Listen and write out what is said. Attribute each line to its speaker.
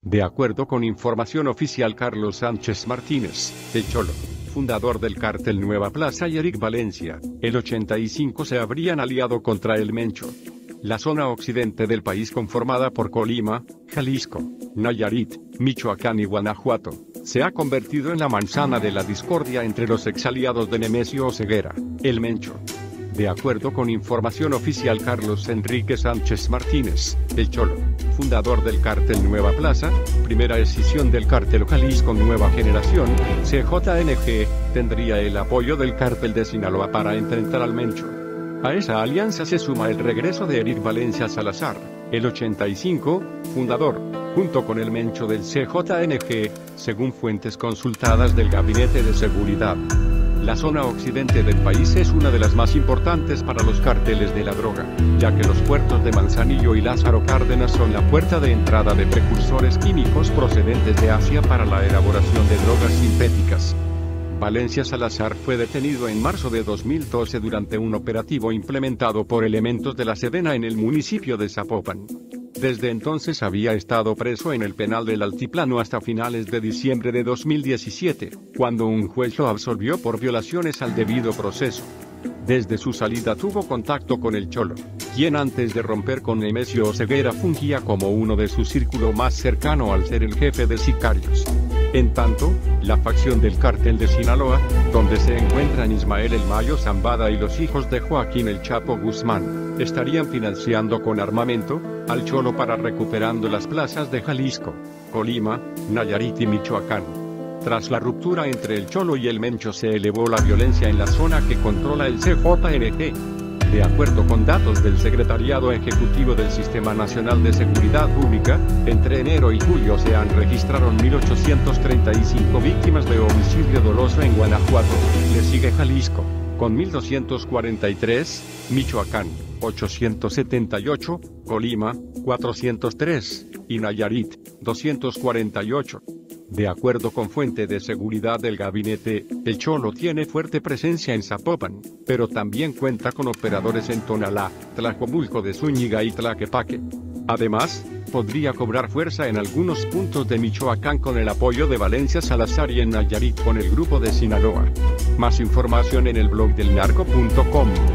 Speaker 1: De acuerdo con información oficial, Carlos Sánchez Martínez, el Cholo, fundador del cártel Nueva Plaza, y Eric Valencia, el 85, se habrían aliado contra el Mencho. La zona occidente del país, conformada por Colima, Jalisco, Nayarit, Michoacán y Guanajuato, se ha convertido en la manzana de la discordia entre los exaliados de Nemesio Oseguera, el Mencho. De acuerdo con información oficial, Carlos Enrique Sánchez Martínez, el Cholo, fundador del cártel Nueva Plaza, primera escisión del cártel Jalisco Nueva Generación, CJNG, tendría el apoyo del cártel de Sinaloa para enfrentar al Mencho. A esa alianza se suma el regreso de Eric Valencia Salazar, el 85, fundador, junto con el Mencho del CJNG, según fuentes consultadas del Gabinete de Seguridad. La zona occidente del país es una de las más importantes para los cárteles de la droga, ya que los puertos de Manzanillo y Lázaro Cárdenas son la puerta de entrada de precursores químicos procedentes de Asia para la elaboración de drogas sintéticas. Valencia Salazar fue detenido en marzo de 2012 durante un operativo implementado por elementos de la Sedena en el municipio de Zapopan. Desde entonces había estado preso en el penal del Altiplano hasta finales de diciembre de 2017, cuando un juez lo absolvió por violaciones al debido proceso. Desde su salida tuvo contacto con el Cholo, quien antes de romper con Nemesio Oseguera fungía como uno de su círculo más cercano al ser el jefe de sicarios. En tanto, la facción del cártel de Sinaloa, donde se encuentran Ismael El Mayo Zambada y los hijos de Joaquín El Chapo Guzmán, estarían financiando con armamento al Cholo para recuperando las plazas de Jalisco, Colima, Nayarit y Michoacán. Tras la ruptura entre el Cholo y el Mencho se elevó la violencia en la zona que controla el CJNG. De acuerdo con datos del Secretariado Ejecutivo del Sistema Nacional de Seguridad Pública, entre enero y julio se han registrado 1.835 víctimas de homicidio doloso en Guanajuato. Le sigue Jalisco, con 1.243, Michoacán, 878, Colima, 403, y Nayarit, 248. De acuerdo con fuente de seguridad del gabinete, el Cholo tiene fuerte presencia en Zapopan, pero también cuenta con operadores en Tonalá, Tlajomulco de Zúñiga y Tlaquepaque. Además, podría cobrar fuerza en algunos puntos de Michoacán con el apoyo de Valencia Salazar y en Nayarit con el grupo de Sinaloa. Más información en el blog del narco.com.